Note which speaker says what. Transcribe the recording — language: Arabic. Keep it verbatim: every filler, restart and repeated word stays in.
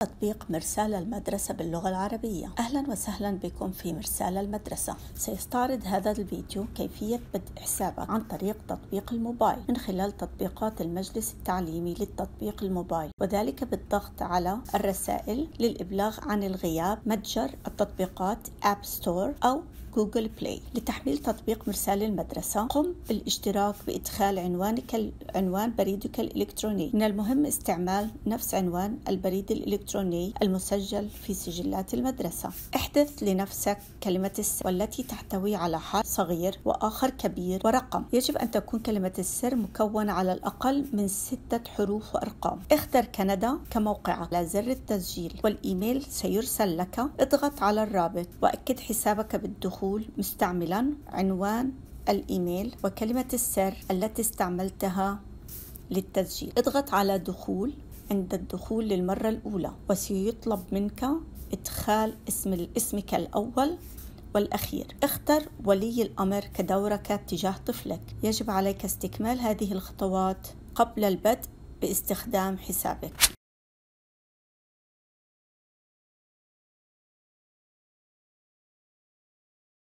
Speaker 1: تطبيق مرسال المدرسة باللغة العربية. أهلا وسهلا بكم في مرسال المدرسة. سيستعرض هذا الفيديو كيفية بدء حسابك عن طريق تطبيق الموبايل من خلال تطبيقات المجلس التعليمي للتطبيق الموبايل، وذلك بالضغط على الرسائل للإبلاغ عن الغياب متجر التطبيقات آب ستور أو جوجل بلاي. لتحميل تطبيق مرسال المدرسة قم بالاشتراك بإدخال عنوانك عنوان بريدك الإلكتروني. من المهم استعمال نفس عنوان البريد الإلكتروني المسجل في سجلات المدرسة. احدث لنفسك كلمة السر والتي تحتوي على حرف صغير وآخر كبير ورقم. يجب أن تكون كلمة السر مكونة على الأقل من ستة حروف وأرقام. اختر كندا كموقعك على زر التسجيل والإيميل سيرسل لك. اضغط على الرابط وأكد حسابك بالدخول مستعملا عنوان الإيميل وكلمة السر التي استعملتها للتسجيل. اضغط على دخول عند الدخول للمرة الأولى، وسيطلب منك إدخال اسم اسمك الأول والأخير. اختر ولي الأمر كدورك تجاه طفلك. يجب عليك استكمال هذه الخطوات قبل البدء باستخدام حسابك.